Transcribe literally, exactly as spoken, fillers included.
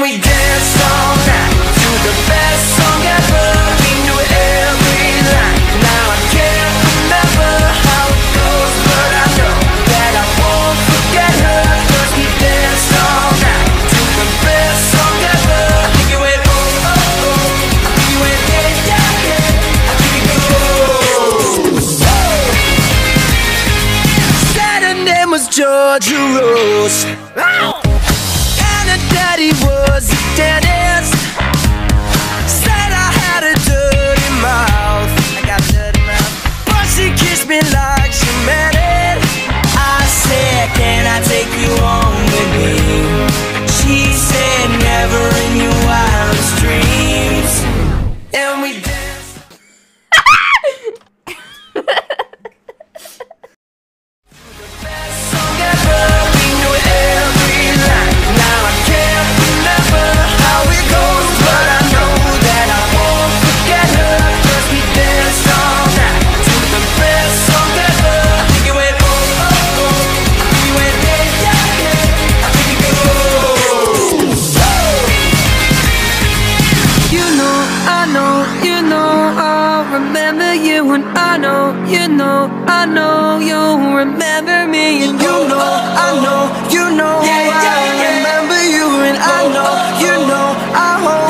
we danced all night to the best song ever. We knew every line. Now I can't remember how it goes, but I know that I won't forget her. Cause we danced all night to the best song ever. I think you went oh oh oh, I think you went yeah yeah yeah, I think you go. Said her name was Georgia Rose, and her daddy was a dentist. Said I had a dirty mouth, I got a dirty mouth, but she kissed me like she meant it. I said, can I take you home with me? She said, never in your wildest dreams. And we danced. The best song ever. We knew every line. Now I can't remember how it goes, but I know that I won't forget her. Cause we danced all night to the best song ever. I think it went oh oh oh, I think it went yeah yeah yeah, I think it goes. You know, I know, you know, I'll remember you. And I know, you know, I know you'll remember me. And you know, I know, you know, I remember you. And I know, you know, I hope